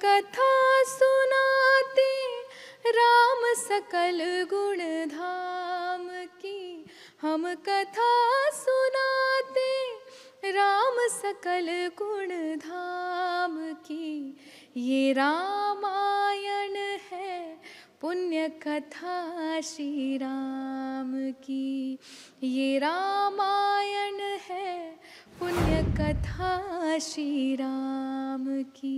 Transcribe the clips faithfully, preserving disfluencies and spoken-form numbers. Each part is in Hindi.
कथा सुनाते राम सकल गुण धाम की। हम कथा सुनाते राम सकल गुण धाम की। ये रामायण है पुण्य कथा श्री राम की। ये रामायण है पुण्य कथा श्री राम की।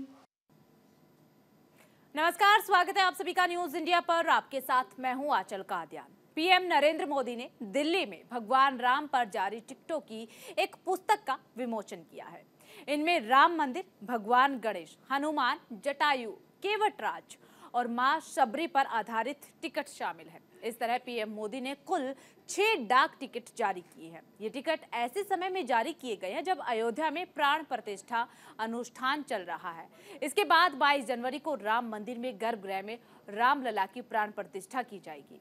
नमस्कार, स्वागत है आप सभी का न्यूज इंडिया पर। आपके साथ मैं हूं आंचल कादियान। पीएम नरेंद्र मोदी ने दिल्ली में भगवान राम पर जारी टिकटों की एक पुस्तक का विमोचन किया है। इनमें राम मंदिर, भगवान गणेश, हनुमान, जटायु, केवटराज और मां शबरी पर आधारित टिकट शामिल है। इस तरह पीएम मोदी ने कुल छह डाक टिकट जारी किए हैं। ये टिकट ऐसे समय में जारी किए गए हैं जब अयोध्या में प्राण प्रतिष्ठा अनुष्ठान चल रहा है। इसके बाद बाईस जनवरी को राम मंदिर में गर्भगृह में रामलला की प्राण प्रतिष्ठा की जाएगी।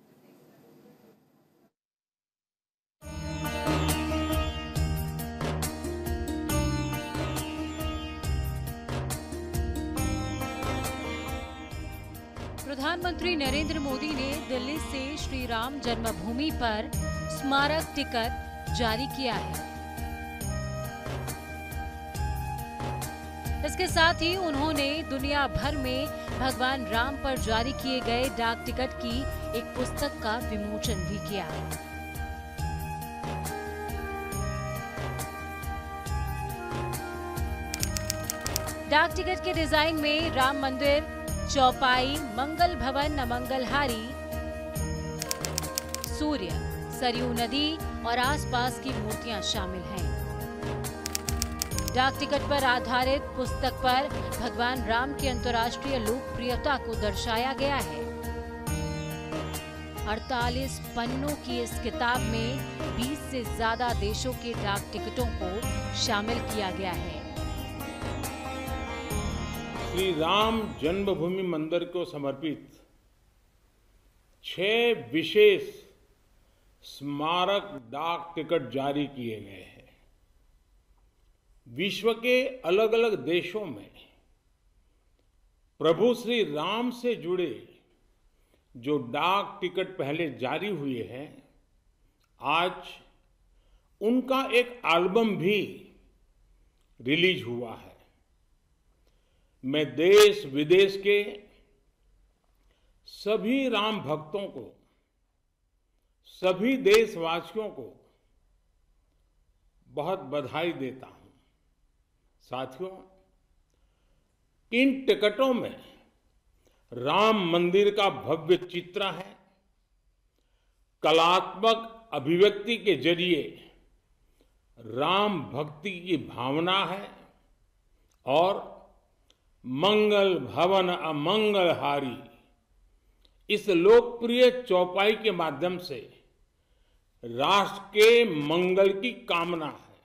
प्रधानमंत्री नरेंद्र मोदी ने दिल्ली से श्री राम जन्मभूमि पर स्मारक टिकट जारी किया है। इसके साथ ही उन्होंने दुनिया भर में भगवान राम पर जारी किए गए डाक टिकट की एक पुस्तक का विमोचन भी किया है। डाक टिकट के डिजाइन में राम मंदिर, चौपाई, मंगल भवन, अमंगलहारी, सूर्य, सरयू नदी और आसपास की मूर्तियां शामिल हैं। डाक टिकट पर आधारित पुस्तक पर भगवान राम की अंतर्राष्ट्रीय लोकप्रियता को दर्शाया गया है। अड़तालीस पन्नों की इस किताब में बीस से ज्यादा देशों के डाक टिकटों को शामिल किया गया है। श्री राम जन्मभूमि मंदिर को समर्पित छह विशेष स्मारक डाक टिकट जारी किए गए हैं। विश्व के अलग अलग देशों में प्रभु श्री राम से जुड़े जो डाक टिकट पहले जारी हुए हैं, आज उनका एक एल्बम भी रिलीज हुआ है। मैं देश विदेश के सभी राम भक्तों को, सभी देशवासियों को बहुत बधाई देता हूं। साथियों, इन टिकटों में राम मंदिर का भव्य चित्र है। कलात्मक अभिव्यक्ति के जरिए राम भक्ति की भावना है और मंगल भवन अमंगलहारी इस लोकप्रिय चौपाई के माध्यम से राष्ट्र के मंगल की कामना है।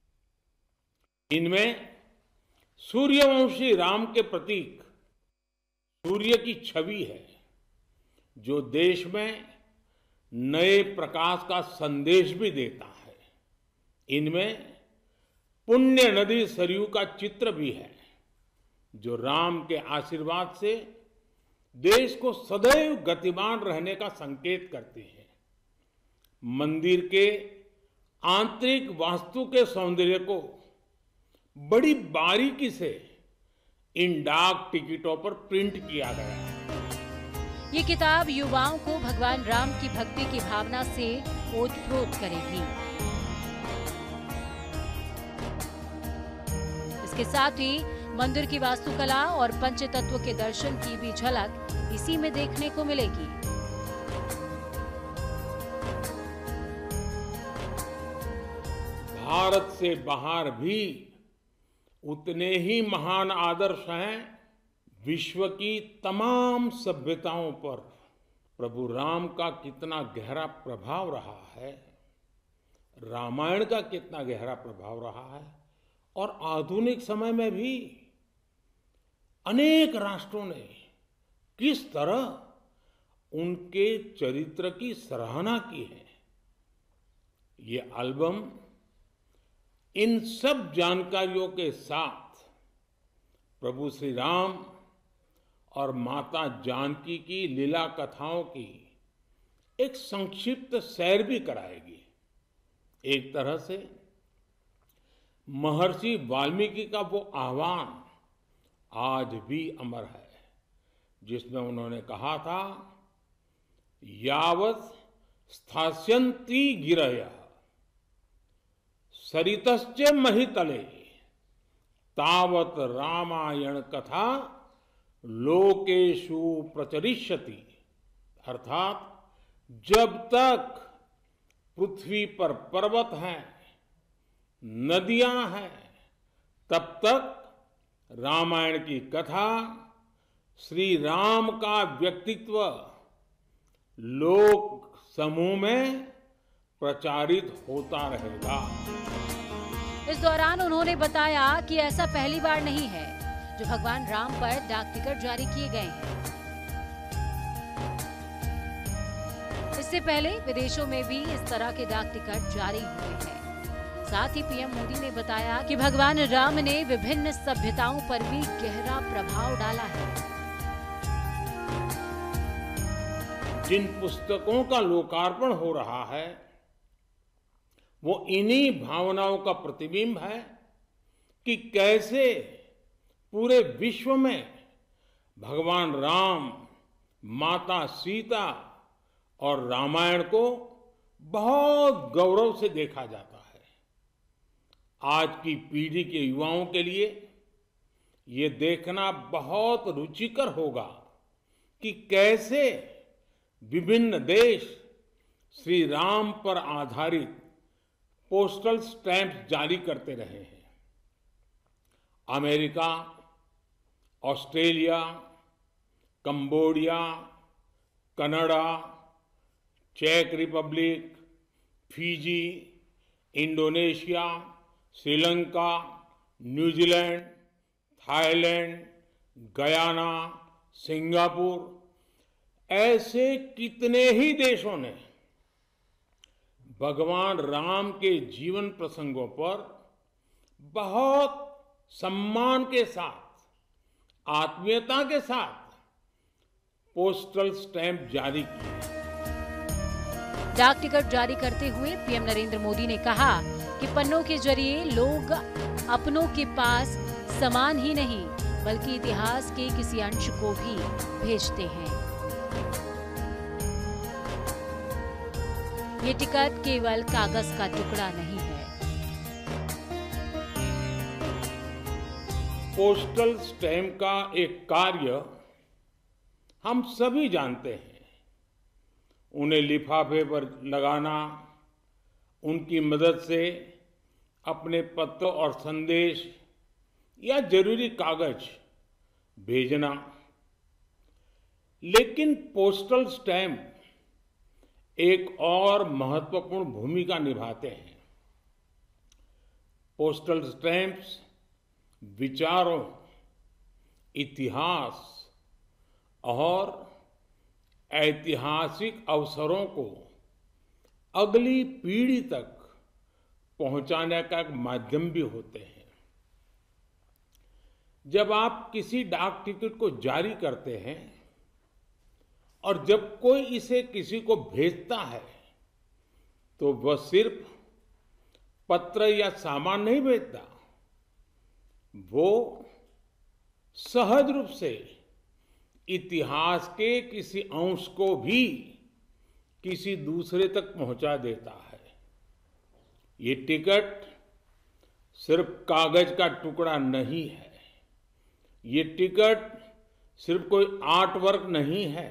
इनमें सूर्यवंशी राम के प्रतीक सूर्य की छवि है, जो देश में नए प्रकाश का संदेश भी देता है। इनमें पुण्य नदी सरयू का चित्र भी है, जो राम के आशीर्वाद से देश को सदैव गतिमान रहने का संकेत करते हैं। मंदिर के आंतरिक वास्तु के सौंदर्य को बड़ी बारीकी से इन डाक टिकटों पर प्रिंट किया गया है। ये किताब युवाओं को भगवान राम की भक्ति की भावना से ओतप्रोत करेगी। इसके साथ ही मंदिर की वास्तुकला और पंचतत्व के दर्शन की भी झलक इसी में देखने को मिलेगी। भारत से बाहर भी उतने ही महान आदर्श हैं। विश्व की तमाम सभ्यताओं पर प्रभु राम का कितना गहरा प्रभाव रहा है, रामायण का कितना गहरा प्रभाव रहा है, और आधुनिक समय में भी अनेक राष्ट्रों ने किस तरह उनके चरित्र की सराहना की है। ये एल्बम इन सब जानकारियों के साथ प्रभु श्री राम और माता जानकी की लीला कथाओं की एक संक्षिप्त सैर भी कराएगी। एक तरह से महर्षि वाल्मीकि का वो आह्वान आज भी अमर है, जिसमें उन्होंने कहा था, यावत् स्थास्यन्ति गिरयः सरितश्च महितले तावत् रामायण कथा लोकेषु प्रचरिष्यति। अर्थात जब तक पृथ्वी पर पर्वत हैं, नदियां हैं, तब तक रामायण की कथा, श्री राम का व्यक्तित्व लोक समूह में प्रचारित होता रहेगा। इस दौरान उन्होंने बताया कि ऐसा पहली बार नहीं है जो भगवान राम पर डाक टिकट जारी किए गए हैं। इससे पहले विदेशों में भी इस तरह के डाक टिकट जारी हुए हैं। साथ ही पीएम मोदी ने बताया कि भगवान राम ने विभिन्न सभ्यताओं पर भी गहरा प्रभाव डाला है। जिन पुस्तकों का लोकार्पण हो रहा है वो इन्हीं भावनाओं का प्रतिबिंब है कि कैसे पूरे विश्व में भगवान राम, माता सीता और रामायण को बहुत गौरव से देखा जाता है। आज की पीढ़ी के युवाओं के लिए ये देखना बहुत रुचिकर होगा कि कैसे विभिन्न देश श्री राम पर आधारित पोस्टल स्टैंप जारी करते रहे हैं। अमेरिका, ऑस्ट्रेलिया, कंबोडिया, कनाडा, चेक Republic, Fiji, Indonesia, Sri Lanka, New Zealand, Thailand, Guyana, Singapore, ऐसे कितने ही देशों ने भगवान राम के जीवन प्रसंगों पर बहुत सम्मान के साथ, आत्मीयता के साथ पोस्टल स्टैंप जारी किए। डाक टिकट जारी करते हुए पीएम नरेंद्र मोदी ने कहा कि पन्नों के जरिए लोग अपनों के पास सामान ही नहीं बल्कि इतिहास के किसी अंश को भी भेजते हैं। ये टिकट केवल कागज का टुकड़ा नहीं है। पोस्टल स्टैंप का एक कार्य हम सभी जानते हैं। उन्हें लिफाफे पर लगाना, उनकी मदद से अपने पत्र और संदेश या जरूरी कागज भेजना। लेकिन पोस्टल स्टैंप एक और महत्वपूर्ण भूमिका निभाते हैं। पोस्टल स्टैंप्स विचारों, इतिहास और ऐतिहासिक अवसरों को अगली पीढ़ी तक पहुंचाने का एक माध्यम भी होते हैं। जब आप किसी डाक टिकट को जारी करते हैं और जब कोई इसे किसी को भेजता है तो वह सिर्फ पत्र या सामान नहीं भेजता, वो सहज रूप से इतिहास के किसी अंश को भी किसी दूसरे तक पहुंचा देता है। ये टिकट सिर्फ कागज का टुकड़ा नहीं है, ये टिकट सिर्फ कोई आर्ट वर्क नहीं है,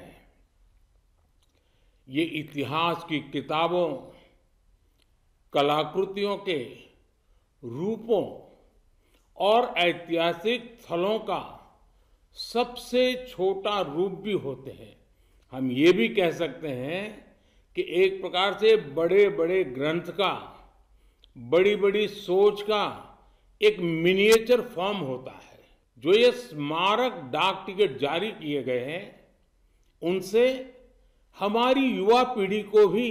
ये इतिहास की किताबों, कलाकृतियों के रूपों और ऐतिहासिक स्थलों का सबसे छोटा रूप भी होते हैं। हम ये भी कह सकते हैं कि एक प्रकार से बड़े बड़े ग्रंथ का, बड़ी बड़ी सोच का एक मिनिएचर फॉर्म होता है। जो ये स्मारक डाक टिकट जारी किए गए हैं, उनसे हमारी युवा पीढ़ी को भी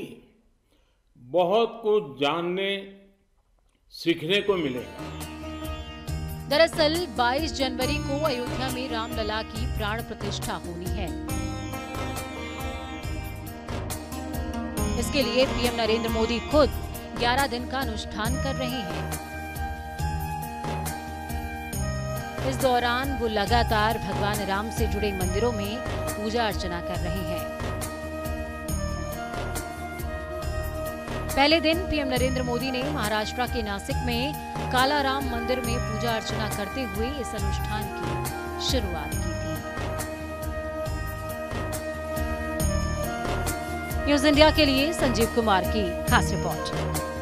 बहुत कुछ जानने, सीखने को मिलेगा। दरअसल बाईस जनवरी को अयोध्या में रामलला की प्राण प्रतिष्ठा होनी है। इसके लिए पीएम नरेंद्र मोदी खुद ग्यारह दिन का अनुष्ठान कर रहे हैं। इस दौरान वो लगातार भगवान राम से जुड़े मंदिरों में पूजा अर्चना कर रहे हैं। पहले दिन पीएम नरेंद्र मोदी ने महाराष्ट्र के नासिक में कालाराम मंदिर में पूजा अर्चना करते हुए इस अनुष्ठान की शुरुआत की थी। न्यूज इंडिया के लिए संजीव कुमार की खास रिपोर्ट।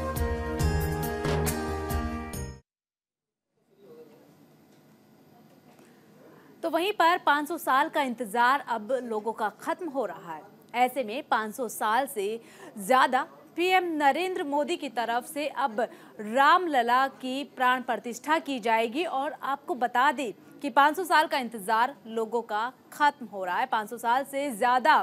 तो वहीं पर पाँच सौ साल का इंतजार अब लोगों का खत्म हो रहा है। ऐसे में पाँच सौ साल से ज्यादा पीएम नरेंद्र मोदी की तरफ से अब रामलला की प्राण प्रतिष्ठा की जाएगी। और आपको बता दें कि पाँच सौ साल का इंतजार लोगों का खत्म हो रहा है। पाँच सौ साल से ज्यादा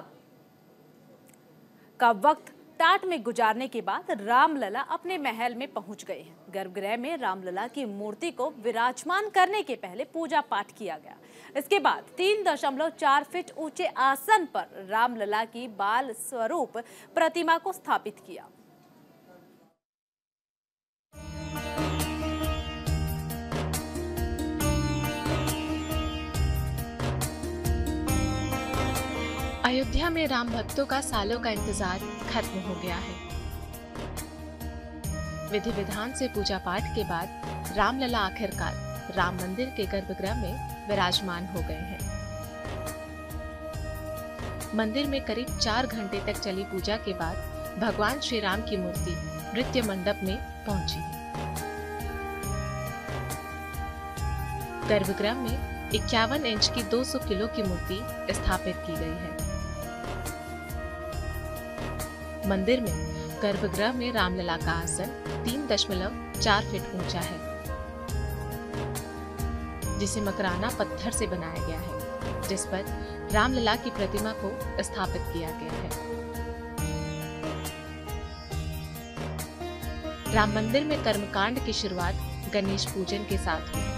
का वक्त टाट में गुजारने के बाद रामलला अपने महल में पहुंच गए हैं। गर्भगृह में रामलला की मूर्ति को विराजमान करने के पहले पूजा पाठ किया गया। इसके बाद तीन दशमलव चार फीट ऊंचे आसन पर रामलला की बाल स्वरूप प्रतिमा को स्थापित किया। अयोध्या में राम भक्तों का सालों का इंतजार खत्म हो गया है। विधि विधान से पूजा पाठ के बाद रामलला आखिरकार राम मंदिर के गर्भगृह में विराजमान हो गए हैं। मंदिर में करीब चार घंटे तक चली पूजा के बाद भगवान श्री राम की मूर्ति नृत्य मंडप में पहुंची है। गर्भगृह में इक्यावन इंच की दो सौ किलो की मूर्ति स्थापित की गई है। मंदिर में गर्भगृह में रामलला का आसन तीन दशमलव चार फीट ऊंचा है, जिसे मकराना पत्थर से बनाया गया है, जिस पर रामलला की प्रतिमा को स्थापित किया गया है। राम मंदिर में कर्मकांड की शुरुआत गणेश पूजन के साथ हुई।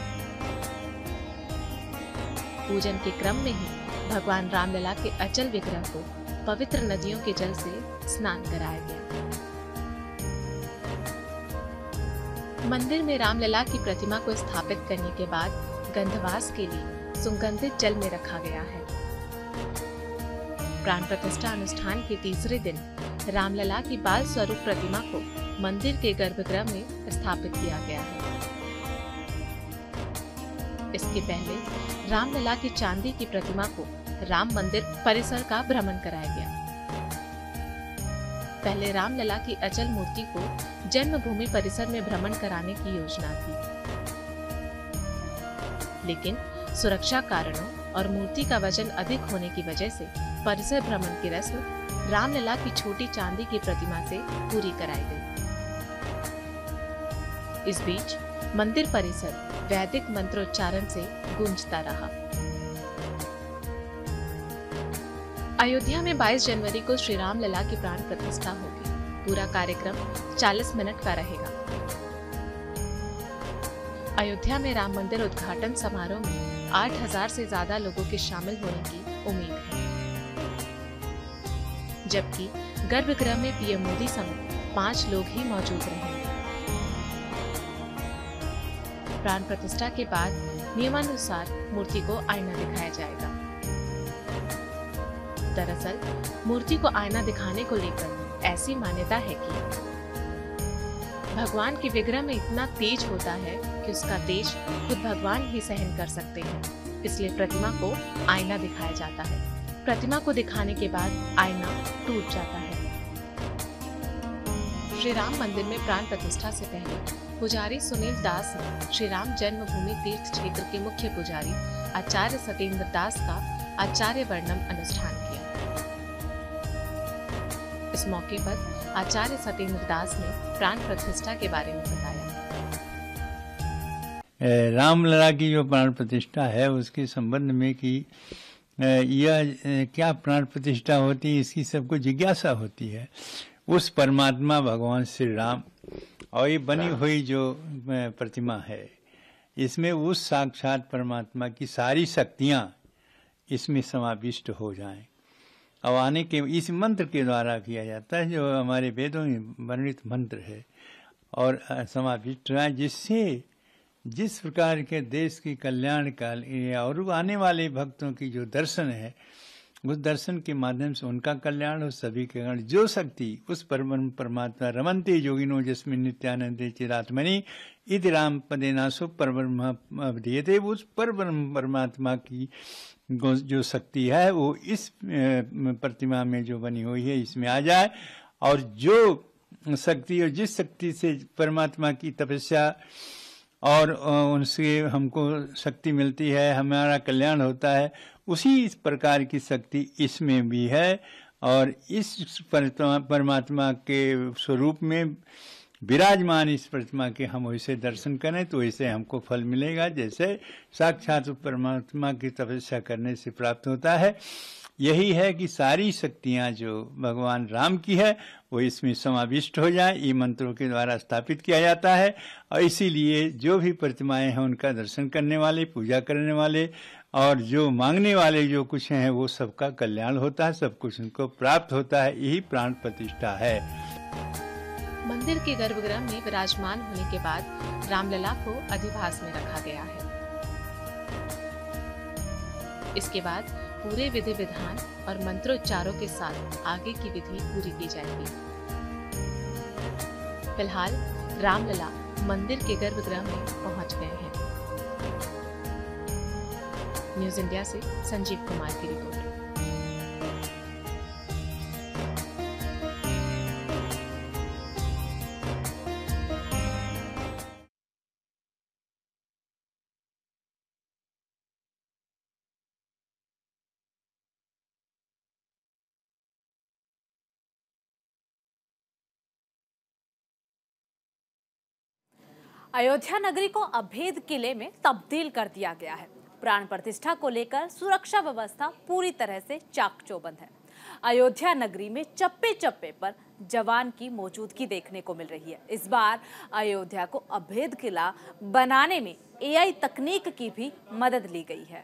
पूजन के क्रम में ही भगवान रामलला के अचल विग्रह को पवित्र नदियों के जल से स्नान कराया गया। मंदिर में रामलला की प्रतिमा को स्थापित करने के बाद गंधवास के लिए सुगंधित जल में रखा गया है। प्राण प्रतिष्ठा अनुष्ठान के तीसरे दिन रामलला की बाल स्वरूप प्रतिमा को मंदिर के गर्भगृह में स्थापित किया गया है। इसके पहले रामलला की चांदी की प्रतिमा को राम मंदिर परिसर का भ्रमण कराया गया। पहले रामलला की अचल मूर्ति को जन्मभूमि परिसर में भ्रमण कराने की योजना थी, लेकिन सुरक्षा कारणों और मूर्ति का वजन अधिक होने की वजह से परिसर भ्रमण की रस्म रामलला की छोटी चांदी की प्रतिमा से पूरी कराई गई। इस बीच मंदिर परिसर वैदिक मंत्रोच्चारण से गूंजता रहा। अयोध्या में बाईस जनवरी को श्री रामलला की प्राण प्रतिष्ठा होगी। पूरा कार्यक्रम चालीस मिनट का रहेगा। अयोध्या में राम मंदिर उद्घाटन समारोह में आठ हजार से ज्यादा लोगों के शामिल होने की उम्मीद है, जबकि गर्भगृह में पीएम मोदी समेत पांच लोग ही मौजूद रहेंगे। प्राण प्रतिष्ठा के बाद नियमानुसार मूर्ति को आईना दिखाया जाएगा। दरअसल मूर्ति को आईना दिखाने को लेकर ऐसी मान्यता है कि भगवान के विग्रह में इतना तेज होता है कि उसका तेज खुद भगवान ही सहन कर सकते हैं, इसलिए प्रतिमा को आईना दिखाया जाता है। प्रतिमा को दिखाने के बाद आईना टूट जाता है। श्री राम मंदिर में प्राण प्रतिष्ठा से पहले पुजारी सुनील दास ने श्री राम जन्मभूमि तीर्थ क्षेत्र के मुख्य पुजारी आचार्य सत्येंद्र दास का आचार्य वर्णम अनुष्ठान किया। इस मौके पर आचार्य सत्येंद्र दास ने प्राण प्रतिष्ठा के बारे में बताया। रामलला की जो प्राण प्रतिष्ठा है उसके संबंध में कि यह क्या प्राण प्रतिष्ठा होती है, इसकी सबको जिज्ञासा होती है। उस परमात्मा भगवान श्री राम और ये बनी हुई जो प्रतिमा है, इसमें उस साक्षात परमात्मा की सारी शक्तियाँ इसमें समाविष्ट हो जाएं। अब आने के इस मंत्र के द्वारा किया जाता है, जो हमारे वेदों में वर्णित मंत्र है, और समाविष्ट है, जिससे जिस प्रकार के देश की कल्याण का और आने वाले भक्तों की जो दर्शन है, उस दर्शन के माध्यम से उनका कल्याण हो, सभी के कल्याण। जो शक्ति उस परम परमात्मा रमन्ते योगिनो जिसमें नित्यानंदे चिरात्मनि इति राम पदेनासु परब्रह्म अवधीयते, उस परब्रह्म परमात्मा की जो शक्ति है वो इस प्रतिमा में जो बनी हुई है इसमें आ जाए, और जो शक्ति और जिस शक्ति से परमात्मा की तपस्या और उनसे हमको शक्ति मिलती है, हमारा कल्याण होता है, उसी इस प्रकार की शक्ति इसमें भी है। और इस परमात्मा के स्वरूप में विराजमान इस प्रतिमा के हम वैसे दर्शन करें तो वैसे हमको फल मिलेगा, जैसे साक्षात परमात्मा की तपस्या करने से प्राप्त होता है। यही है कि सारी शक्तियाँ जो भगवान राम की है वो इसमें समाविष्ट हो जाए, ये मंत्रों के द्वारा स्थापित किया जाता है। और इसीलिए जो भी प्रतिमाएं हैं उनका दर्शन करने वाले, पूजा करने वाले और जो मांगने वाले जो कुछ हैं वो सबका कल्याण होता है, सब कुछ उनको प्राप्त होता है। यही प्राण प्रतिष्ठा है। मंदिर के गर्भगृह में विराजमान होने के बाद रामलला को अधिवास में रखा गया है। इसके बाद पूरे विधि विधान और मंत्रोच्चारों के साथ आगे की विधि पूरी की जाएगी। फिलहाल रामलला मंदिर के गर्भगृह में पहुंच गए हैं। न्यूज इंडिया से संजीव कुमार की रिपोर्ट। अयोध्या नगरी को अभेद किले में तब्दील कर दिया गया है। प्राण प्रतिष्ठा को लेकर सुरक्षा व्यवस्था पूरी तरह से चाक चौबंद है। अयोध्या नगरी में चप्पे चप्पे पर जवान की मौजूदगी देखने को मिल रही है। इस बार अयोध्या को अभेद किला बनाने में ए आई तकनीक की भी मदद ली गई है।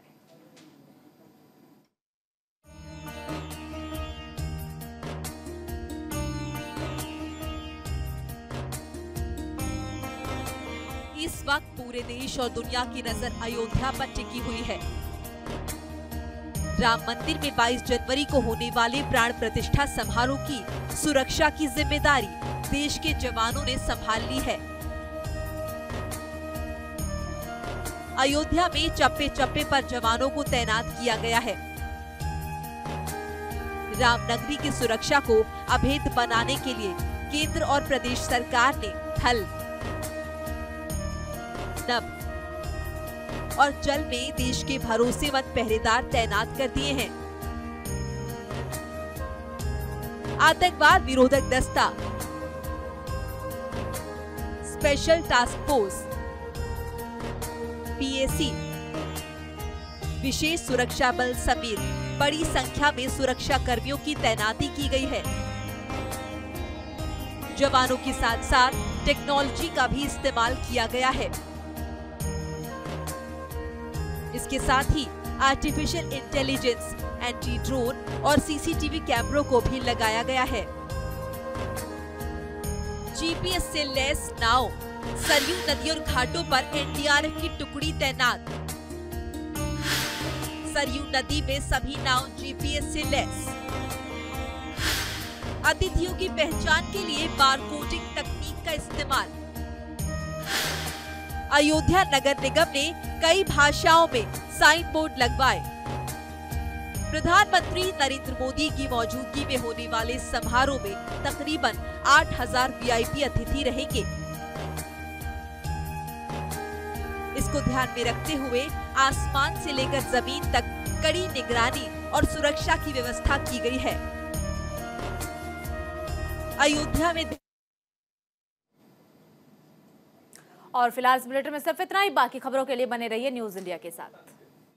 इस वक्त पूरे देश और दुनिया की नजर अयोध्या पर टिकी हुई है। राम मंदिर में बाईस जनवरी को होने वाले प्राण प्रतिष्ठा समारोह की सुरक्षा की जिम्मेदारी देश के जवानों ने संभाल ली है। अयोध्या में चप्पे चप्पे पर जवानों को तैनात किया गया है। रामनगरी की सुरक्षा को अभेद बनाने के लिए केंद्र और प्रदेश सरकार ने थल, नभ और जल में देश के भरोसेमंद पहरेदार तैनात कर दिए हैं। आतंकवाद विरोधक दस्ता, special task force, P A C, विशेष सुरक्षा बल समेत बड़ी संख्या में सुरक्षा कर्मियों की तैनाती की गई है। जवानों के साथ साथ टेक्नोलॉजी का भी इस्तेमाल किया गया है। इसके साथ ही आर्टिफिशियल इंटेलिजेंस, एंटी ड्रोन और सी सी टी वी कैमरों को भी लगाया गया है। जी पी एस से लैस नाव, सरयू नदी और घाटों पर एन डी आर एफ की टुकड़ी तैनात। सरयू नदी में सभी नाव जी पी एस से लैस। अतिथियों की पहचान के लिए बारकोडिंग तकनीक का इस्तेमाल। अयोध्या नगर निगम ने कई भाषाओं में साइन बोर्ड लगवाए। प्रधानमंत्री नरेंद्र मोदी की मौजूदगी में होने वाले समारोह में तकरीबन आठ हज़ार वी आई पी अतिथि रहेंगे। इसको ध्यान में रखते हुए आसमान से लेकर जमीन तक कड़ी निगरानी और सुरक्षा की व्यवस्था की गई है। अयोध्या में और फिलहाल इस बुलेटिन में सिर्फ इतना ही। बाकी खबरों के लिए बने रहिए न्यूज इंडिया के साथ।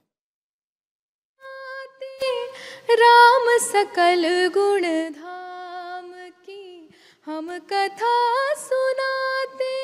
राम सकल गुण धाम की हम कथा सुनाते